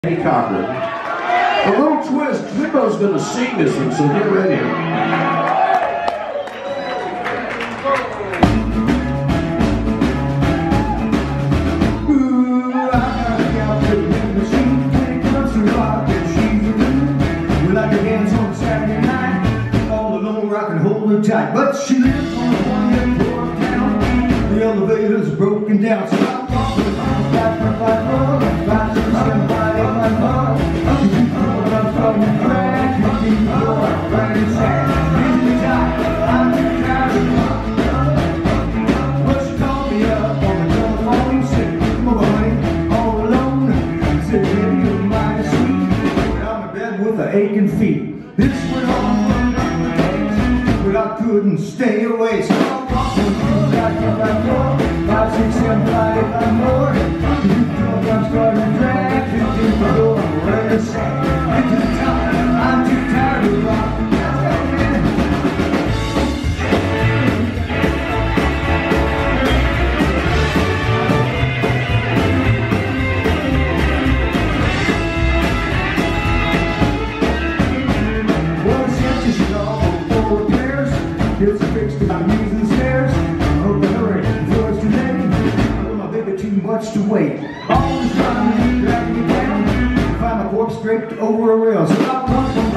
Hey Cochran. A little twist, Jimbo's going to sing this one, so get ready. Tight, but she lives on the one that floor of town. The elevator's broken down, so I'm walking back from 5 6 7 5 8 9 more. I'm starting to crash, making the door right inside. It's the time, I'm too tired of walking. Well, she called me up on the telephone, said, "Come over, honey, all alone." I said, "Baby, you're mighty sweet." But I'm in bed with an aching feet. This went on for but I couldn't stay away, so I'm walking through back to back door. 5 6 7 5 8 9 more. I'm starting to drag 15 the door. I'm ready to say, into the top. I'm too tired of rocking. Well, it's empty, she's all it's fixed to my knees and stairs. I hope I hurry before it's too late. I love my baby too much to wait. All this time, dragging me down. Find my corpse draped over a rail. So I